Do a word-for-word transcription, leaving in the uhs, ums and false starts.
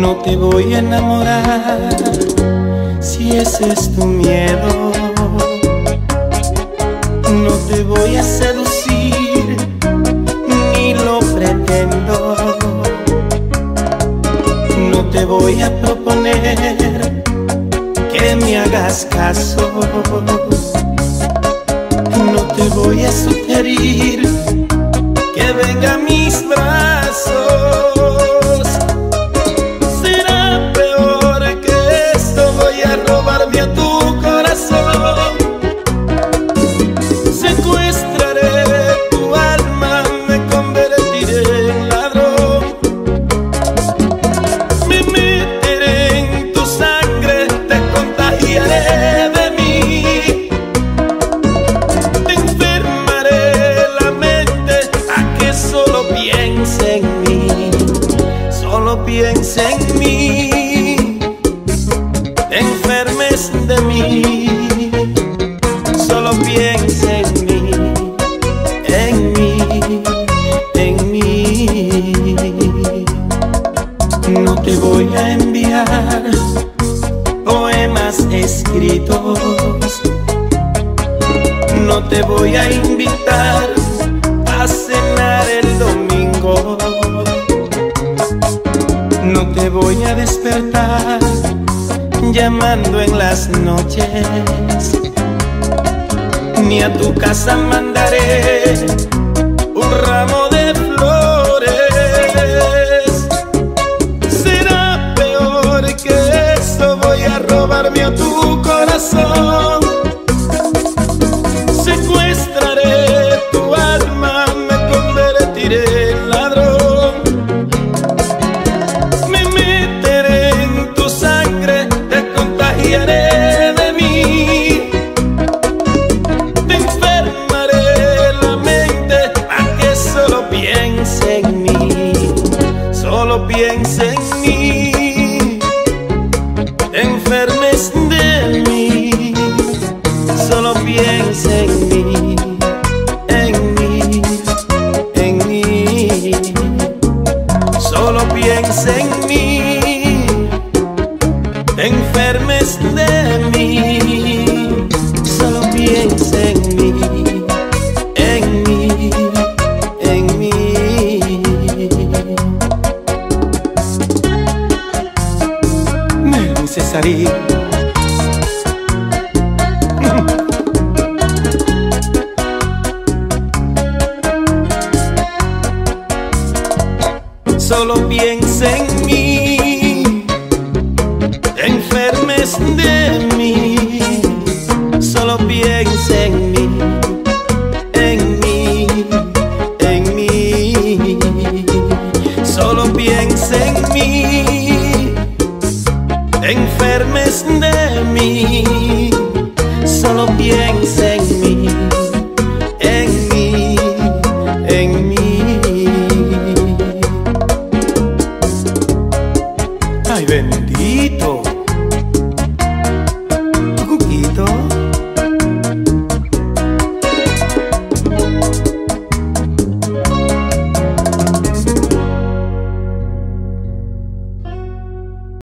No te voy a enamorar si ese es tu miedo. No te voy a seducir, ni lo pretendo. No te voy a proponer que me hagas caso. No te voy a sugerir que venga a mis brazos. Será peor que esto, voy a robarme a tu corazón. Secuestraré tu alma, me convertiré en ladrón. Me meteré en tu sangre, te contagiaré de mí. Te enfermaré la mente a que solo piense en mí. Solo piense en mí. Te enfermes de mí. Solo piense en mí, en mí, en mí. No te voy a enviar poemas escritos. No te voy a invitar a cenar el domingo. No te voy a despertar llamando en las noches. Ni a tu casa mandaré un ramo de flores. Será peor que eso, voy a robarme a tu corazón. Secuestraré tu alma, me convertiré en ladrón. Me meteré en tu sangre, te contagiaré de mí. Te enfermaré la mente a que solo piense en mí. Solo piense en mí. Te enfermes de mí. Solo piense en mí, en mí, en mí. Solo piense en mí. Te enfermes de mí. Solo piense en mí, en mí, en mí. Melvin Cesarín. Solo piensa en mí, te enfermes de mí. Solo piensa en mí, en mí, en mí. Solo piensa en mí, te enfermes de mí. Solo piensa